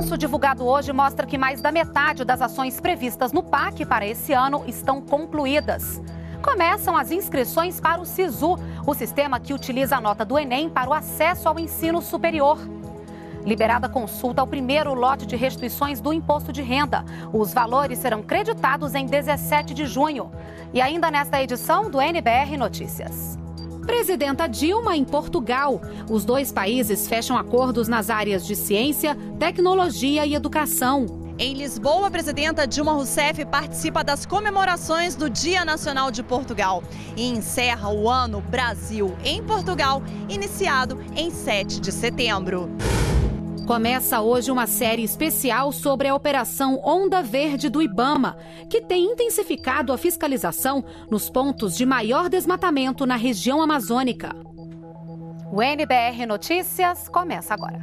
censo divulgado hoje mostra que mais da metade das ações previstas no PAC para esse ano estão concluídas. Começam as inscrições para o SISU, o sistema que utiliza a nota do Enem para o acesso ao ensino superior. Liberada a consulta ao primeiro lote de restituições do imposto de renda. Os valores serão creditados em 17 de junho. E ainda nesta edição do NBR Notícias. Presidenta Dilma em Portugal. Os dois países fecham acordos nas áreas de ciência, tecnologia e educação. Em Lisboa, a presidenta Dilma Rousseff participa das comemorações do Dia Nacional de Portugal e encerra o ano Brasil em Portugal, iniciado em 7 de setembro. Começa hoje uma série especial sobre a Operação Onda Verde do Ibama, que tem intensificado a fiscalização nos pontos de maior desmatamento na região amazônica. O NBR Notícias começa agora.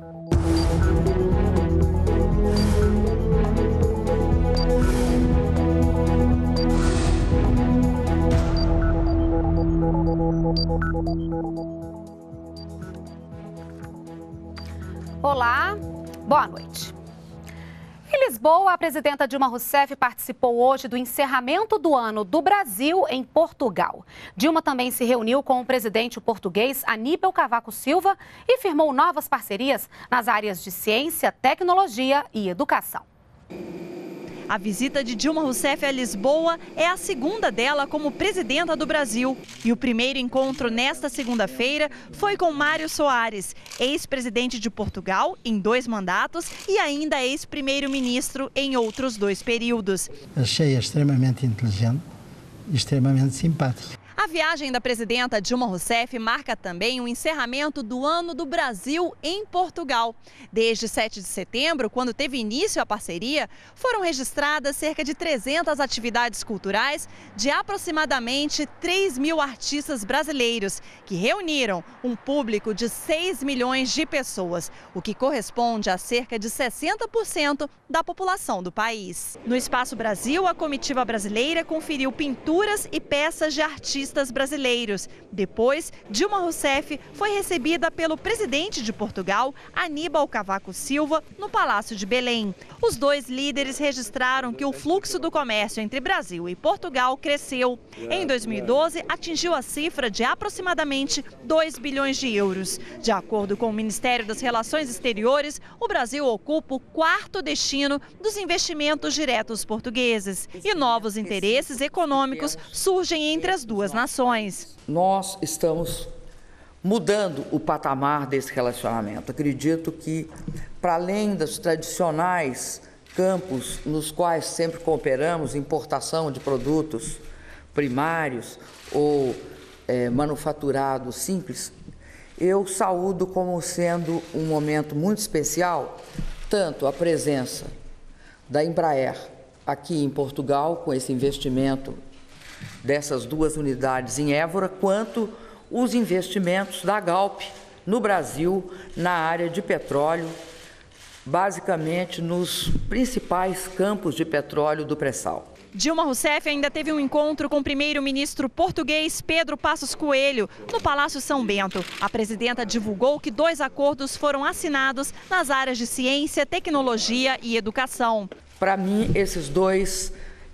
Olá, boa noite. Em Lisboa, a presidenta Dilma Rousseff participou hoje do encerramento do ano do Brasil em Portugal. Dilma também se reuniu com o presidente português Aníbal Cavaco Silva e firmou novas parcerias nas áreas de ciência, tecnologia e educação. A visita de Dilma Rousseff a Lisboa é a segunda dela como presidenta do Brasil. E o primeiro encontro nesta segunda-feira foi com Mário Soares, ex-presidente de Portugal em 2 mandatos e ainda ex-primeiro-ministro em outros 2 períodos. Achei-a extremamente inteligente e extremamente simpática. A viagem da presidenta Dilma Rousseff marca também o encerramento do Ano do Brasil em Portugal. Desde 7 de setembro, quando teve início a parceria, foram registradas cerca de 300 atividades culturais de aproximadamente 3.000 artistas brasileiros, que reuniram um público de 6 milhões de pessoas, o que corresponde a cerca de 60% da população do país. No Espaço Brasil, a comitiva brasileira conferiu pinturas e peças de artistas brasileiros. Depois, Dilma Rousseff foi recebida pelo presidente de Portugal, Aníbal Cavaco Silva, no Palácio de Belém. Os 2 líderes registraram que o fluxo do comércio entre Brasil e Portugal cresceu. Em 2012, atingiu a cifra de aproximadamente 2 bilhões de euros. De acordo com o Ministério das Relações Exteriores, o Brasil ocupa o 4º destino dos investimentos diretos portugueses. E novos interesses econômicos surgem entre as duas nações. Nós estamos mudando o patamar desse relacionamento. Acredito que, para além dos tradicionais campos nos quais sempre cooperamos, importação de produtos primários ou manufaturados simples, eu saúdo como sendo um momento muito especial, tanto a presença da Embraer aqui em Portugal, com esse investimento dessas 2 unidades em Évora, quanto os investimentos da Galp no Brasil na área de petróleo, basicamente nos principais campos de petróleo do pré-sal. Dilma Rousseff ainda teve um encontro com o primeiro-ministro português Pedro Passos Coelho, no Palácio São Bento. A presidenta divulgou que 2 acordos foram assinados nas áreas de ciência, tecnologia e educação. Para mim, esses dois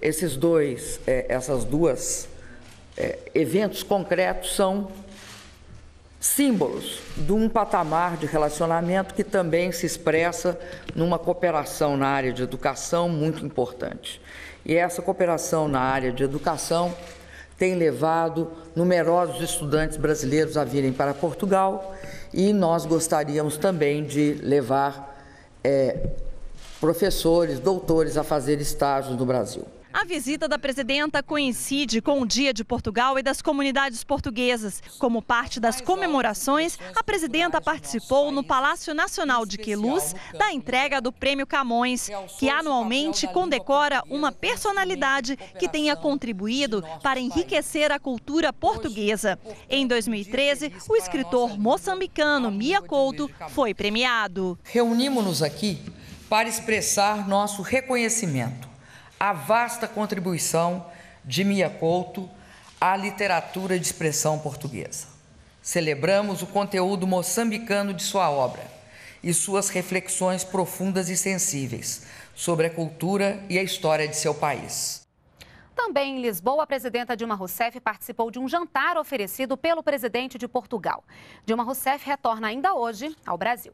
eventos concretos são símbolos de um patamar de relacionamento que também se expressa numa cooperação na área de educação muito importante. E essa cooperação na área de educação tem levado numerosos estudantes brasileiros a virem para Portugal e nós gostaríamos também de levar professores, doutores a fazer estágios no Brasil. A visita da presidenta coincide com o Dia de Portugal e das comunidades portuguesas. Como parte das comemorações, a presidenta participou no Palácio Nacional de Queluz da entrega do Prêmio Camões, que anualmente condecora uma personalidade que tenha contribuído para enriquecer a cultura portuguesa. Em 2013, o escritor moçambicano Mia Couto foi premiado. Reunimos-nos aqui para expressar nosso reconhecimento à vasta contribuição de Mia Couto à literatura de expressão portuguesa. Celebramos o conteúdo moçambicano de sua obra e suas reflexões profundas e sensíveis sobre a cultura e a história de seu país. Também em Lisboa, a presidenta Dilma Rousseff participou de um jantar oferecido pelo presidente de Portugal. Dilma Rousseff retorna ainda hoje ao Brasil.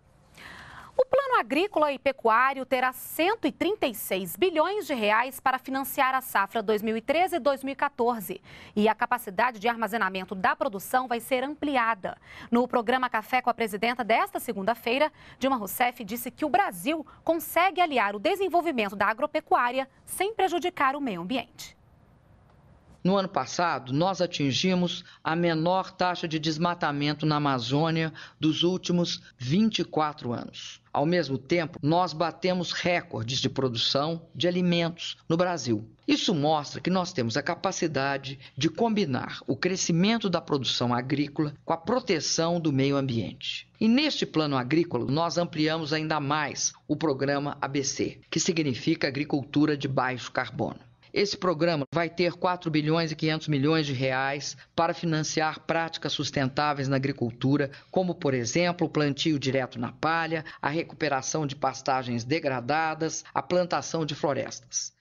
O Plano Agrícola e Pecuário terá 136 bilhões de reais para financiar a safra 2013 e 2014. E a capacidade de armazenamento da produção vai ser ampliada. No programa Café com a Presidenta desta segunda-feira, Dilma Rousseff disse que o Brasil consegue aliar o desenvolvimento da agropecuária sem prejudicar o meio ambiente. No ano passado, nós atingimos a menor taxa de desmatamento na Amazônia dos últimos 24 anos. Ao mesmo tempo, nós batemos recordes de produção de alimentos no Brasil. Isso mostra que nós temos a capacidade de combinar o crescimento da produção agrícola com a proteção do meio ambiente. E neste plano agrícola, nós ampliamos ainda mais o programa ABC, que significa Agricultura de Baixo Carbono. Esse programa vai ter 4 bilhões e 500 milhões de reais para financiar práticas sustentáveis na agricultura, como, por exemplo, o plantio direto na palha, a recuperação de pastagens degradadas, a plantação de florestas.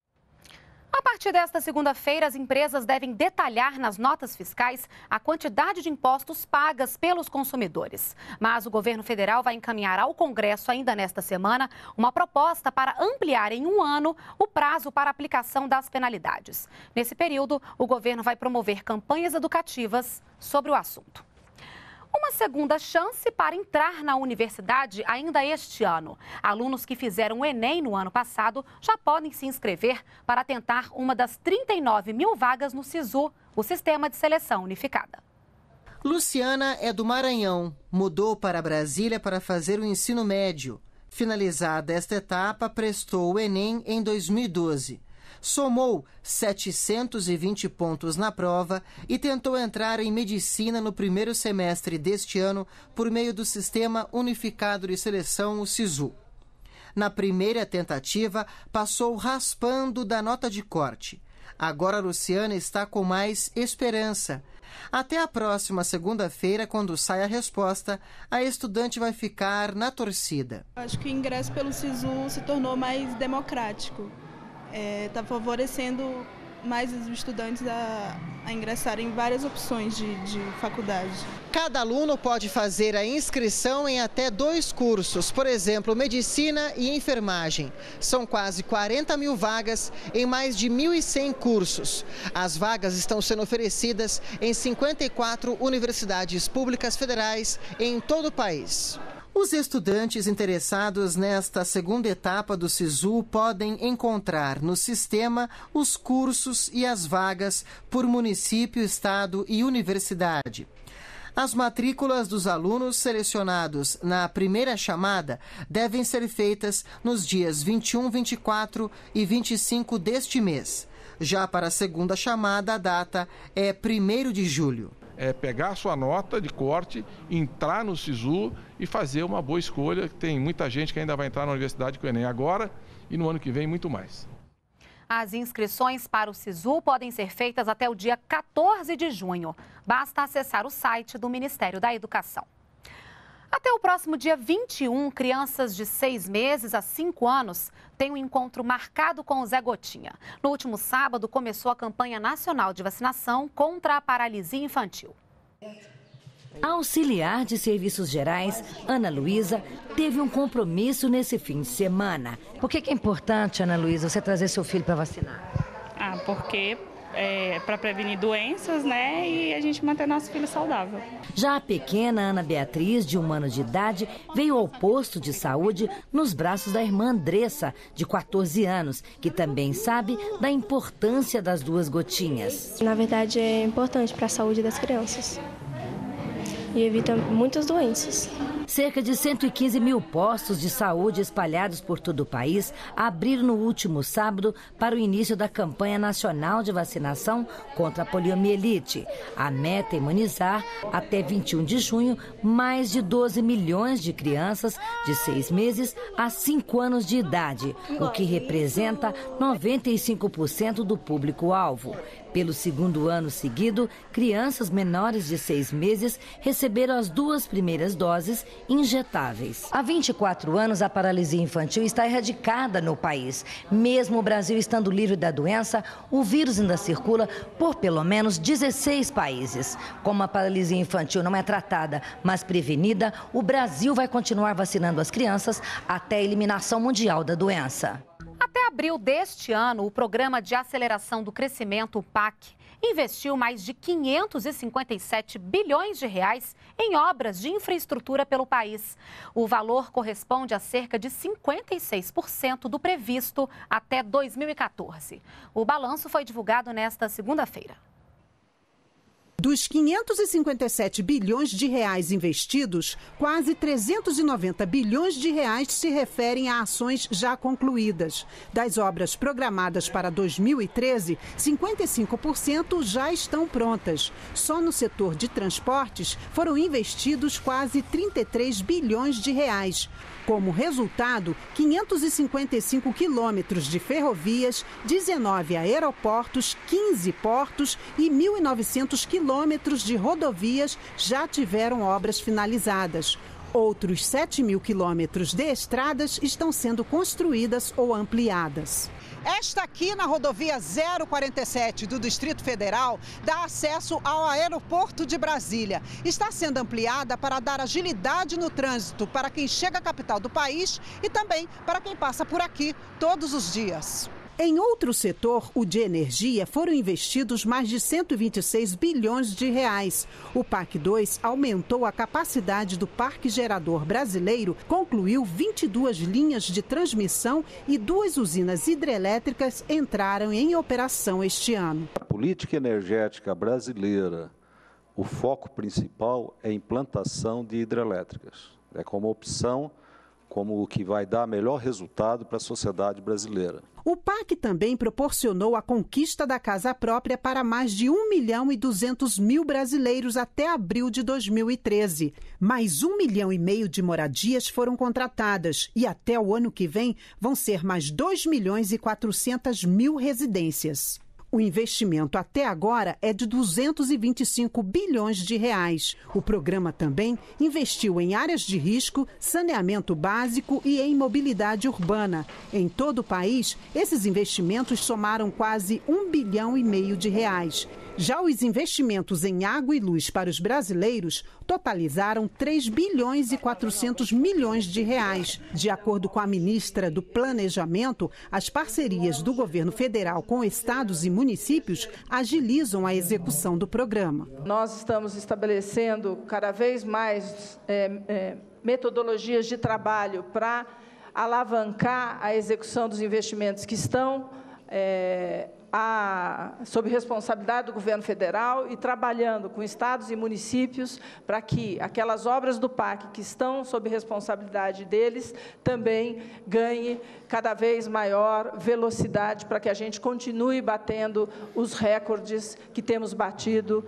A partir desta segunda-feira, as empresas devem detalhar nas notas fiscais a quantidade de impostos pagas pelos consumidores. Mas o governo federal vai encaminhar ao Congresso ainda nesta semana uma proposta para ampliar em 1 ano o prazo para aplicação das penalidades. Nesse período, o governo vai promover campanhas educativas sobre o assunto. Uma segunda chance para entrar na universidade ainda este ano. Alunos que fizeram o Enem no ano passado já podem se inscrever para tentar uma das 39 mil vagas no SISU, o Sistema de Seleção Unificada. Luciana é do Maranhão, mudou para Brasília para fazer o ensino médio. Finalizada esta etapa, prestou o Enem em 2012. Somou 720 pontos na prova e tentou entrar em medicina no primeiro semestre deste ano por meio do Sistema Unificado de Seleção, o SISU. Na primeira tentativa, passou raspando da nota de corte. Agora a Luciana está com mais esperança. Até a próxima segunda-feira, quando sai a resposta, a estudante vai ficar na torcida. Acho que o ingresso pelo SISU se tornou mais democrático. Está favorecendo mais os estudantes a ingressarem em várias opções de faculdade. Cada aluno pode fazer a inscrição em até 2 cursos, por exemplo, medicina e enfermagem. São quase 40 mil vagas em mais de 1.100 cursos. As vagas estão sendo oferecidas em 54 universidades públicas federais em todo o país. Os estudantes interessados nesta segunda etapa do SISU podem encontrar no sistema os cursos e as vagas por município, estado e universidade. As matrículas dos alunos selecionados na primeira chamada devem ser feitas nos dias 21, 24 e 25 deste mês. Já para a segunda chamada, a data é 1º de julho. É pegar a sua nota de corte, entrar no SISU e fazer uma boa escolha. Tem muita gente que ainda vai entrar na universidade com o Enem agora e no ano que vem muito mais. As inscrições para o SISU podem ser feitas até o dia 14 de junho. Basta acessar o site do Ministério da Educação. Até o próximo dia 21, crianças de 6 meses a 5 anos têm um encontro marcado com o Zé Gotinha. No último sábado, começou a campanha nacional de vacinação contra a paralisia infantil. Auxiliar de serviços gerais, Ana Luísa, teve um compromisso nesse fim de semana. Por que é importante, Ana Luísa, você trazer seu filho para vacinar? Porque para prevenir doenças, né, e a gente manter nosso filho saudável. Já a pequena Ana Beatriz, de 1 ano de idade, veio ao posto de saúde nos braços da irmã Andressa, de 14 anos, que também sabe da importância das 2 gotinhas. Na verdade, é importante para a saúde das crianças e evita muitas doenças. Cerca de 115 mil postos de saúde espalhados por todo o país abriram no último sábado para o início da campanha nacional de vacinação contra a poliomielite. A meta é imunizar, até 21 de junho, mais de 12 milhões de crianças de 6 meses a 5 anos de idade, o que representa 95% do público-alvo. Pelo 2º ano seguido, crianças menores de 6 meses receberam as 2 primeiras doses injetáveis. Há 24 anos, a paralisia infantil está erradicada no país. Mesmo o Brasil estando livre da doença, o vírus ainda circula por pelo menos 16 países. Como a paralisia infantil não é tratada, mas prevenida, o Brasil vai continuar vacinando as crianças até a eliminação mundial da doença. Até abril deste ano, o Programa de Aceleração do Crescimento, o PAC, investiu mais de 557 bilhões de reais em obras de infraestrutura pelo país. O valor corresponde a cerca de 56% do previsto até 2014. O balanço foi divulgado nesta segunda-feira. Dos 557 bilhões de reais investidos, quase 390 bilhões de reais se referem a ações já concluídas. Das obras programadas para 2013, 55% já estão prontas. Só no setor de transportes foram investidos quase 33 bilhões de reais. Como resultado, 555 quilômetros de ferrovias, 19 aeroportos, 15 portos e 1.900 quilômetros de rodovias já tiveram obras finalizadas. Outros 7.000 quilômetros de estradas estão sendo construídas ou ampliadas. Esta aqui na rodovia 047 do Distrito Federal dá acesso ao aeroporto de Brasília. Está sendo ampliada para dar agilidade no trânsito para quem chega à capital do país e também para quem passa por aqui todos os dias. Em outro setor, o de energia, foram investidos mais de 126 bilhões de reais. O PAC 2 aumentou a capacidade do parque gerador brasileiro, concluiu 22 linhas de transmissão e 2 usinas hidrelétricas entraram em operação este ano. A política energética brasileira, o foco principal é a implantação de hidrelétricas. É como opção, como o que vai dar melhor resultado para a sociedade brasileira. O PAC também proporcionou a conquista da casa própria para mais de 1.200.000 brasileiros até abril de 2013. Mais 1,5 milhão de moradias foram contratadas e até o ano que vem vão ser mais 2.400.000 residências. O investimento até agora é de 225 bilhões de reais. O programa também investiu em áreas de risco, saneamento básico e em mobilidade urbana. Em todo o país, esses investimentos somaram quase 1,5 bilhão de reais. Já os investimentos em água e luz para os brasileiros totalizaram 3 bilhões e 400 milhões de reais. De acordo com a ministra do Planejamento, as parcerias do governo federal com estados e municípios agilizam a execução do programa. Nós estamos estabelecendo cada vez mais metodologias de trabalho para alavancar a execução dos investimentos que estão sob responsabilidade do governo federal e trabalhando com estados e municípios para que aquelas obras do PAC que estão sob responsabilidade deles também ganhem cada vez maior velocidade para que a gente continue batendo os recordes que temos batido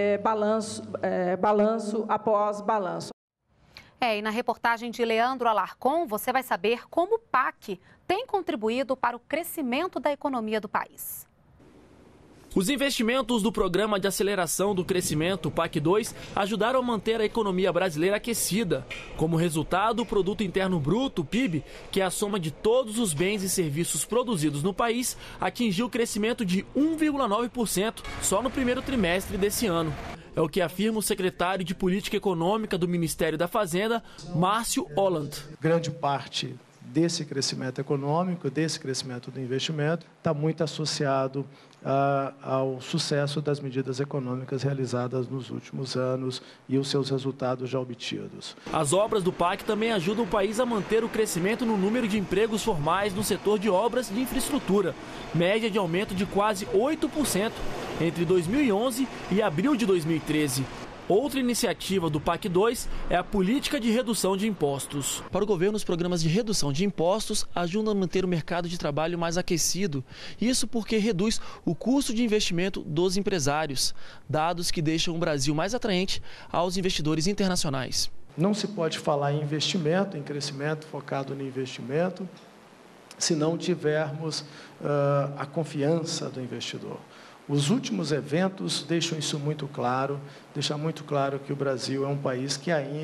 balanço após balanço. E na reportagem de Leandro Alarcon, você vai saber como o PAC tem contribuído para o crescimento da economia do país. Os investimentos do Programa de Aceleração do Crescimento, PAC 2, ajudaram a manter a economia brasileira aquecida. Como resultado, o Produto Interno Bruto, PIB, que é a soma de todos os bens e serviços produzidos no país, atingiu crescimento de 1,9% só no primeiro trimestre desse ano. É o que afirma o secretário de Política Econômica do Ministério da Fazenda, Márcio Holland. Grande parte desse crescimento econômico, desse crescimento do investimento, está muito associado ao sucesso das medidas econômicas realizadas nos últimos anos e os seus resultados já obtidos. As obras do PAC também ajudam o país a manter o crescimento no número de empregos formais no setor de obras de infraestrutura, média de aumento de quase 8% entre 2011 e abril de 2013. Outra iniciativa do PAC 2 é a política de redução de impostos. Para o governo, os programas de redução de impostos ajudam a manter o mercado de trabalho mais aquecido. Isso porque reduz o custo de investimento dos empresários, dados que deixam o Brasil mais atraente aos investidores internacionais. Não se pode falar em investimento, em crescimento focado no investimento, se não tivermos a confiança do investidor. Os últimos eventos deixam isso muito claro, deixam muito claro que o Brasil é um país que aí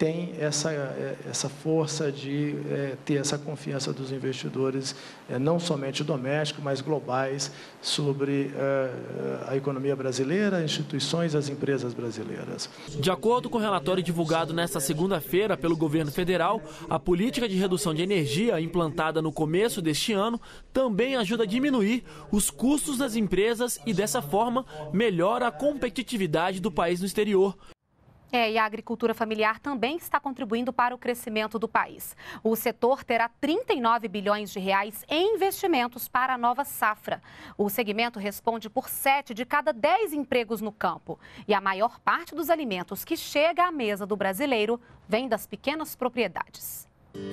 tem essa força de ter essa confiança dos investidores, não somente domésticos, mas globais, sobre a economia brasileira, instituições, as empresas brasileiras. De acordo com o relatório divulgado nesta segunda-feira pelo governo federal, a política de redução de energia implantada no começo deste ano também ajuda a diminuir os custos das empresas e, dessa forma, melhora a competitividade do país no exterior. E a agricultura familiar também está contribuindo para o crescimento do país. O setor terá 39 bilhões de reais em investimentos para a nova safra. O segmento responde por 7 de cada 10 empregos no campo. E a maior parte dos alimentos que chega à mesa do brasileiro vem das pequenas propriedades.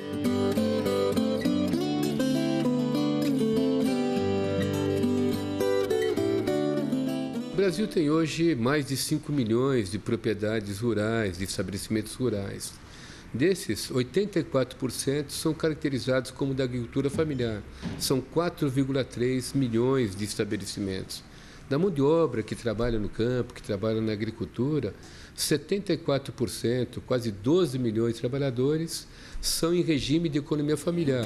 O Brasil tem hoje mais de 5 milhões de propriedades rurais, de estabelecimentos rurais. Desses, 84% são caracterizados como da agricultura familiar. São 4,3 milhões de estabelecimentos. Da mão de obra que trabalha no campo, que trabalha na agricultura, 74%, quase 12 milhões de trabalhadores, são em regime de economia familiar.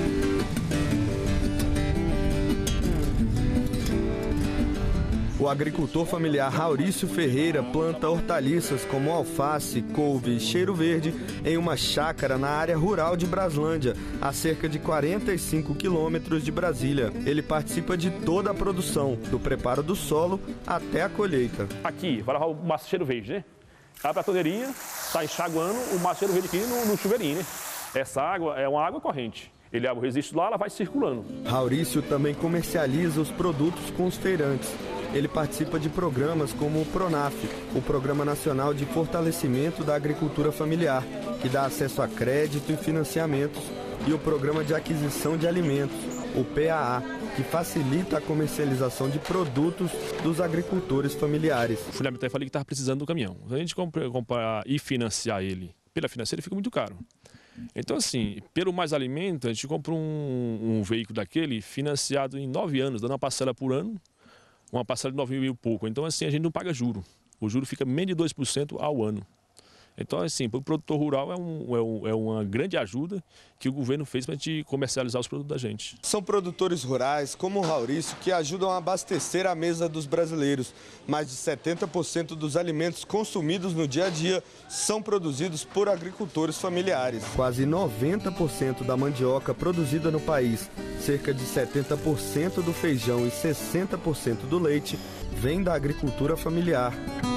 O agricultor familiar Raurício Ferreira planta hortaliças como alface, couve e cheiro verde em uma chácara na área rural de Braslândia, a cerca de 45 quilômetros de Brasília. Ele participa de toda a produção, do preparo do solo até a colheita. Aqui, vai lavar o maço cheiro verde, né? Abre a torneirinha, está enxaguando o maço cheiro verde aqui no chuveirinho, né? Essa água é uma água corrente. Ele abre o registro lá, ela vai circulando. Raurício também comercializa os produtos com os feirantes. Ele participa de programas como o PRONAF, o Programa Nacional de Fortalecimento da Agricultura Familiar, que dá acesso a crédito e financiamentos, e o Programa de Aquisição de Alimentos, o PAA, que facilita a comercialização de produtos dos agricultores familiares. O fundamental, eu falei que estava precisando do caminhão. Se a gente comprar e financiar ele pela financeira, fica muito caro. Então, assim, pelo Mais Alimento, a gente compra um veículo daquele financiado em 9 anos, dando uma parcela por ano, uma parcela de 9 mil e pouco. Então, assim, a gente não paga juro. O juro fica menos de 2% ao ano. Então, assim, para o produtor rural é uma grande ajuda que o governo fez para a gente comercializar os produtos da gente. São produtores rurais, como o Raurício, que ajudam a abastecer a mesa dos brasileiros. Mais de 70% dos alimentos consumidos no dia a dia são produzidos por agricultores familiares. Quase 90% da mandioca produzida no país, cerca de 70% do feijão e 60% do leite vem da agricultura familiar.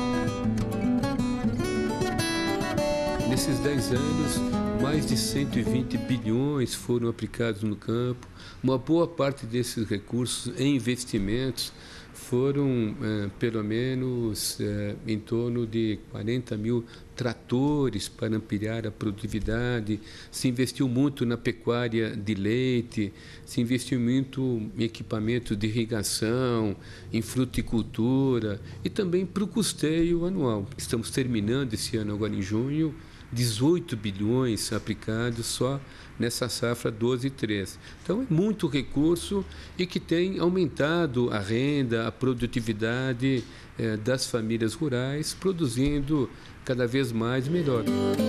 Nesses 10 anos, mais de 120 bilhões foram aplicados no campo. Uma boa parte desses recursos em investimentos foram, pelo menos, em torno de 40 mil tratores para ampliar a produtividade. Se investiu muito na pecuária de leite, se investiu muito em equipamentos de irrigação, em fruticultura e também para o custeio anual. Estamos terminando esse ano agora em junho, 18 bilhões aplicados só nessa safra 12/13. Então, é muito recurso e que tem aumentado a renda, a produtividade das famílias rurais, produzindo cada vez mais e melhor.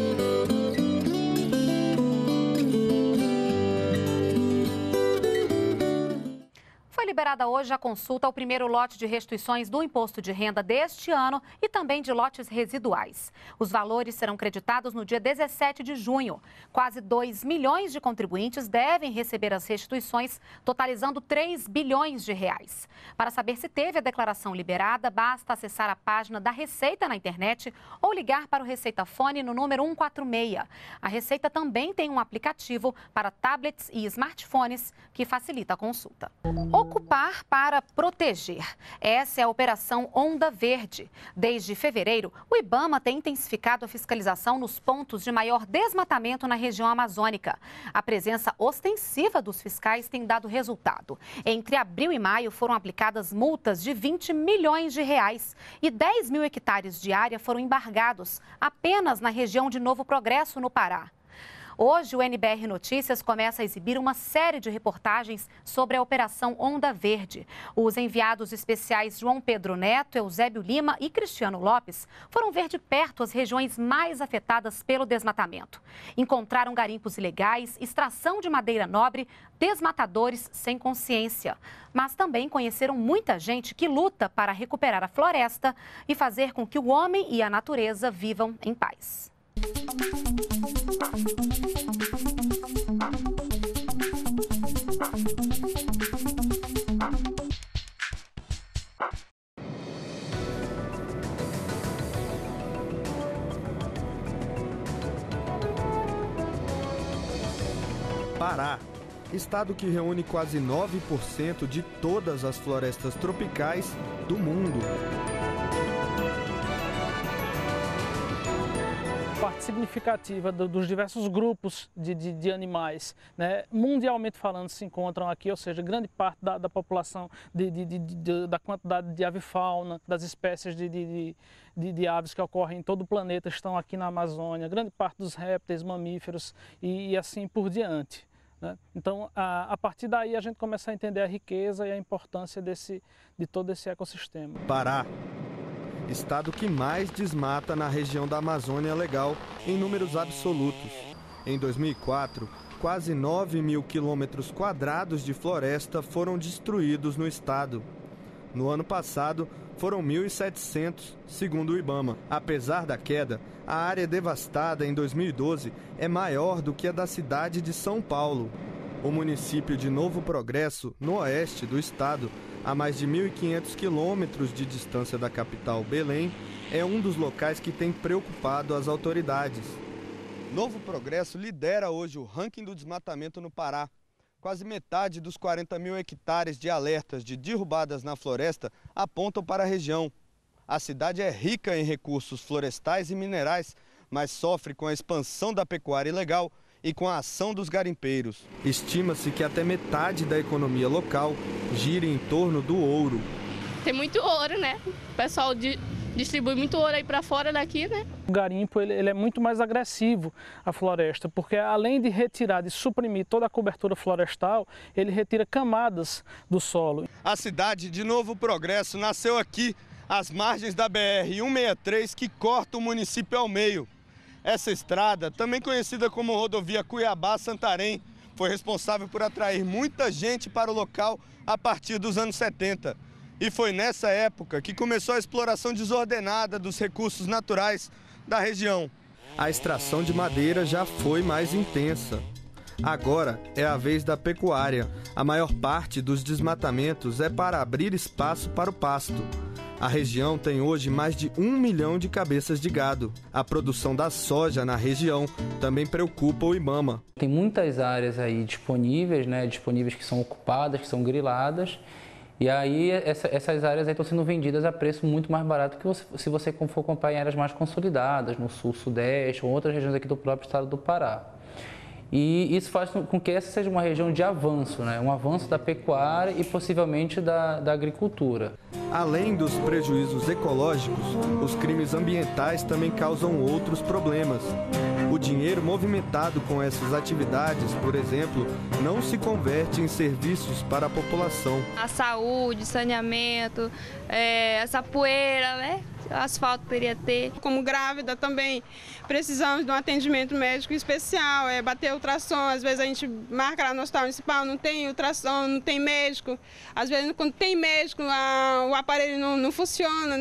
Foi liberada hoje a consulta ao primeiro lote de restituições do imposto de renda deste ano e também de lotes residuais. Os valores serão creditados no dia 17 de junho. Quase 2 milhões de contribuintes devem receber as restituições, totalizando 3 bilhões de reais. Para saber se teve a declaração liberada, basta acessar a página da Receita na internet ou ligar para o Receita Fone no número 146. A Receita também tem um aplicativo para tablets e smartphones que facilita a consulta. Ocupar para proteger. Essa é a Operação Onda Verde. Desde fevereiro, o IBAMA tem intensificado a fiscalização nos pontos de maior desmatamento na região amazônica. A presença ostensiva dos fiscais tem dado resultado. Entre abril e maio foram aplicadas multas de 20 milhões de reais e 10 mil hectares de área foram embargados apenas na região de Novo Progresso, no Pará. Hoje, o NBR Notícias começa a exibir uma série de reportagens sobre a Operação Onda Verde. Os enviados especiais João Pedro Neto, Eusébio Lima e Cristiano Lopes foram ver de perto as regiões mais afetadas pelo desmatamento. Encontraram garimpos ilegais, extração de madeira nobre, desmatadores sem consciência. Mas também conheceram muita gente que luta para recuperar a floresta e fazer com que o homem e a natureza vivam em paz. Pará, estado que reúne quase 9% de todas as florestas tropicais do mundo. Parte significativa dos diversos grupos de animais, né, mundialmente falando, se encontram aqui, ou seja, grande parte da população, da quantidade de avifauna, das espécies de aves que ocorrem em todo o planeta estão aqui na Amazônia, grande parte dos répteis, mamíferos e assim por diante. Então, a partir daí, a gente começa a entender a riqueza e a importância de todo esse ecossistema. Pará, estado que mais desmata na região da Amazônia Legal em números absolutos. Em 2004, quase 9 mil quilômetros quadrados de floresta foram destruídos no estado. No ano passado, foram 1.700, segundo o IBAMA. Apesar da queda, a área devastada em 2012 é maior do que a da cidade de São Paulo. O município de Novo Progresso, no oeste do estado, a mais de 1.500 quilômetros de distância da capital, Belém, é um dos locais que tem preocupado as autoridades. Novo Progresso lidera hoje o ranking do desmatamento no Pará. Quase metade dos 40 mil hectares de alertas de derrubadas na floresta apontam para a região. A cidade é rica em recursos florestais e minerais, mas sofre com a expansão da pecuária ilegal e com a ação dos garimpeiros. Estima-se que até metade da economia local gira em torno do ouro. Tem muito ouro, né? O pessoal distribui muito ouro aí para fora daqui, né? O garimpo ele é muito mais agressivo à floresta, porque além de retirar, de suprimir toda a cobertura florestal, ele retira camadas do solo. A cidade de Novo Progresso nasceu aqui, às margens da BR-163, que corta o município ao meio. Essa estrada, também conhecida como rodovia Cuiabá-Santarém, foi responsável por atrair muita gente para o local a partir dos anos 70. E foi nessa época que começou a exploração desordenada dos recursos naturais da região. A extração de madeira já foi mais intensa. Agora é a vez da pecuária. A maior parte dos desmatamentos é para abrir espaço para o pasto. A região tem hoje mais de 1 milhão de cabeças de gado. A produção da soja na região também preocupa o IBAMA. Tem muitas áreas aí disponíveis, disponíveis que são ocupadas, que são griladas. E aí essas áreas aí estão sendo vendidas a preço muito mais barato que se você for comprar em áreas mais consolidadas, no sul, sudeste ou outras regiões aqui do próprio estado do Pará. E isso faz com que essa seja uma região de avanço, um avanço da pecuária e possivelmente da agricultura. Além dos prejuízos ecológicos, os crimes ambientais também causam outros problemas. O dinheiro movimentado com essas atividades, por exemplo, não se converte em serviços para a população. A saúde, saneamento, essa poeira, o asfalto poderia ter. Como grávida também precisamos de um atendimento médico especial, bater ultrassom. Às vezes a gente marca lá no hospital municipal, não tem ultrassom, não tem médico. Às vezes quando tem médico, o aparelho não funciona,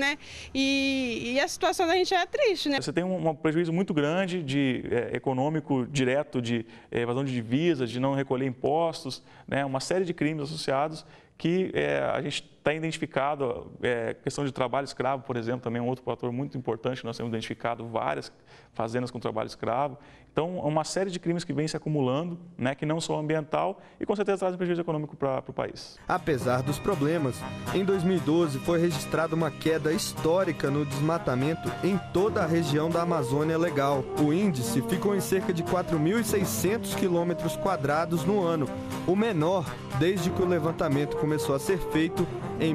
E a situação da gente é triste, Você tem um prejuízo muito grande econômico direto, de evasão de divisas, de não recolher impostos, uma série de crimes associados que a gente está identificado, questão de trabalho escravo, por exemplo, também é um outro fator muito importante, nós temos identificado várias fazendas com trabalho escravo. Então, uma série de crimes que vêm se acumulando, que não são ambiental e com certeza trazem prejuízo econômico para o país. Apesar dos problemas, em 2012 foi registrada uma queda histórica no desmatamento em toda a região da Amazônia Legal. O índice ficou em cerca de 4.600 quilômetros quadrados no ano, o menor desde que o levantamento começou a ser feito em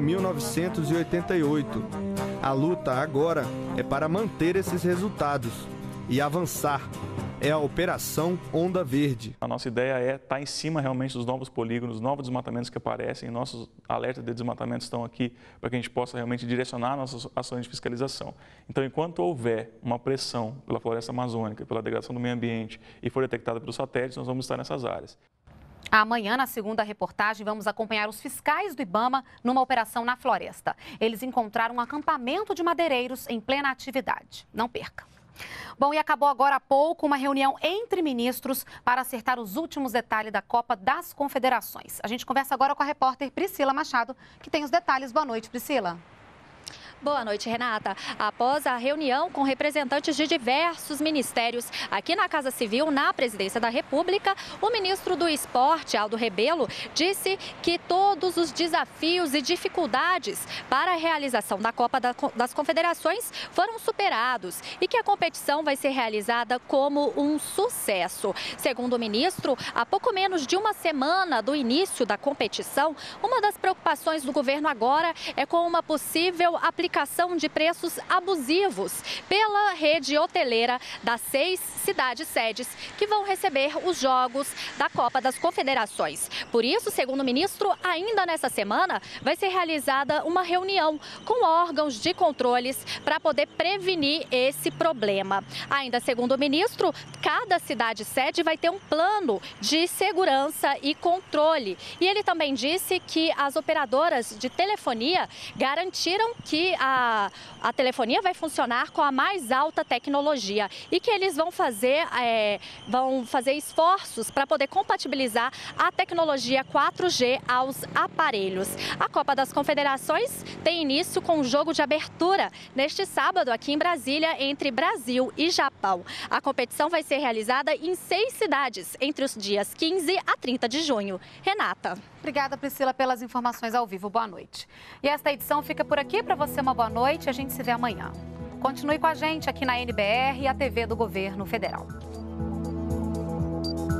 1988. A luta agora é para manter esses resultados e avançar é a Operação Onda Verde. A nossa ideia é estar em cima realmente dos novos polígonos, novos desmatamentos que aparecem. Nossos alertas de desmatamento estão aqui para que a gente possa realmente direcionar nossas ações de fiscalização. Então, enquanto houver uma pressão pela floresta amazônica, pela degradação do meio ambiente e for detectada pelos satélites, nós vamos estar nessas áreas. Amanhã, na segunda reportagem, vamos acompanhar os fiscais do IBAMA numa operação na floresta. Eles encontraram um acampamento de madeireiros em plena atividade. Não perca. Bom, e acabou agora há pouco uma reunião entre ministros para acertar os últimos detalhes da Copa das Confederações. A gente conversa agora com a repórter Priscila Machado, que tem os detalhes. Boa noite, Priscila. Boa noite, Renata. Após a reunião com representantes de diversos ministérios aqui na Casa Civil, na Presidência da República, o ministro do Esporte, Aldo Rebelo, disse que todos os desafios e dificuldades para a realização da Copa das Confederações foram superados e que a competição vai ser realizada como um sucesso. Segundo o ministro, há pouco menos de uma semana do início da competição, uma das preocupações do governo agora é com uma possível aplicação de preços abusivos pela rede hoteleira das 6 cidades-sedes que vão receber os jogos da Copa das Confederações. Por isso, segundo o ministro, ainda nessa semana vai ser realizada uma reunião com órgãos de controles para poder prevenir esse problema. Ainda segundo o ministro, cada cidade-sede vai ter um plano de segurança e controle. E ele também disse que as operadoras de telefonia garantiram que a telefonia vai funcionar com a mais alta tecnologia e que eles vão fazer esforços para poder compatibilizar a tecnologia 4G aos aparelhos. A Copa das Confederações tem início com o jogo de abertura neste sábado aqui em Brasília entre Brasil e Japão. A competição vai ser realizada em 6 cidades entre os dias 15 a 30 de junho. Renata. Obrigada, Priscila, pelas informações ao vivo. Boa noite. E esta edição fica por aqui. Para você, uma boa noite. A gente se vê amanhã. Continue com a gente aqui na NBR e a TV do Governo Federal.